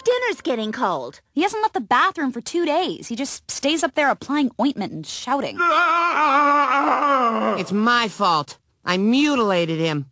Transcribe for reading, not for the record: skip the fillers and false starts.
dinner's getting cold. He hasn't left the bathroom for 2 days. He just stays up there applying ointment and shouting. It's my fault. I mutilated him.